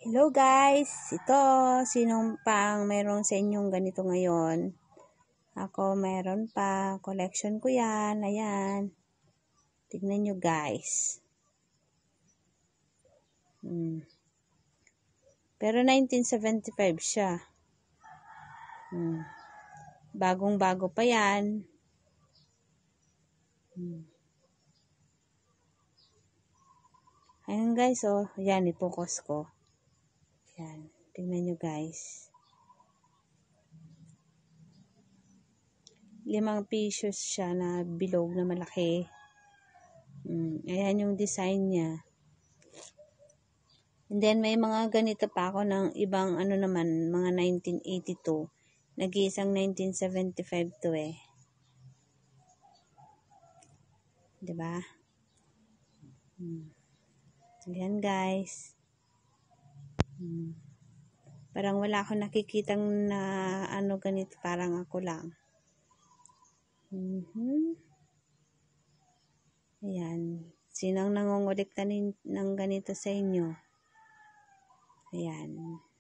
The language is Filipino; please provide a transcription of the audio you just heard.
Hello guys! Ito, sinong pang meron sa inyong ganito ngayon? Ako meron pa. Collection ko yan. Ayan. Tignan nyo guys. Pero 1975 siya. Bagong-bago pa yan. Ayan guys, oh. Yan, ipokus ko. Yan. Tignan nyo guys. 5 pesos siya na bilog na malaki. Ayan yung design niya. And then, may mga ganito pa ako ng ibang naman, mga 1982. Nag-iisang 1975 to eh. Diba? Ayan guys. Parang wala akong nakikitang na ganito. Parang ako lang. Ayan. Sinong nangongolekta ng ganito sa inyo? Ayan.